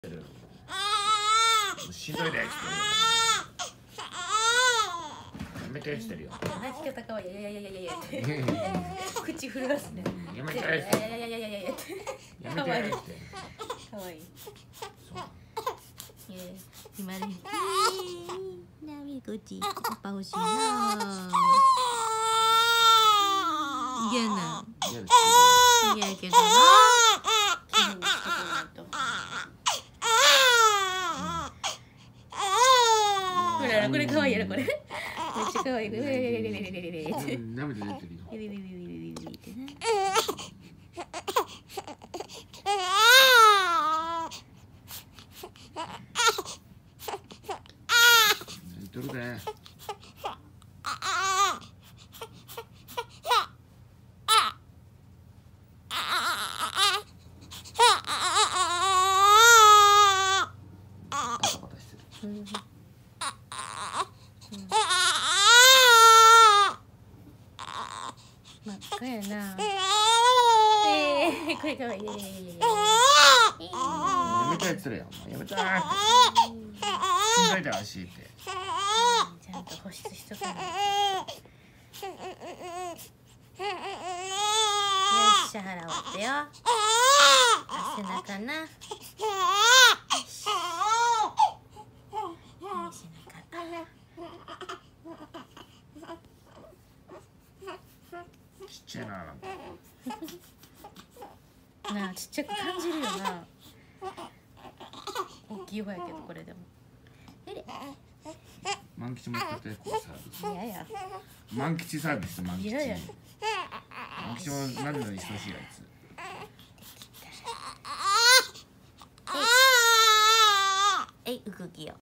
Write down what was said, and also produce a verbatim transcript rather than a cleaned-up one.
しんどいでっつってやめてっつってるよ。 泣き方かわいい。いやいやいやいやいや口震わすね。 やめてっつっていやいやいやいやいやいややめてっつってかわいい。 そういや今ねなみこちおっぱ欲しいな。嫌な嫌です嫌やけどな。気分にしてこないと。ほらこれ可愛いやろこれ。めっちゃ可愛い。 けど舐めて出てるよ。どれだよ。パタパタしてる。 真っ赤やな。ええこれ可愛い。 やめてっつってるよ。やめてーって。しんどいで足って。 ちゃんと保湿しとかないと。よっしゃ腹割ってよ。背中な。よし背ちっちゃいななんか。 中なあちっちゃく感じるよな。大きい方やけどこれでも。えれ万吉も使ってこうサービス。 いやいや。 万吉サービス万吉。 いやいや万吉もなるのに等しいあいつ。 えい、うくきよ。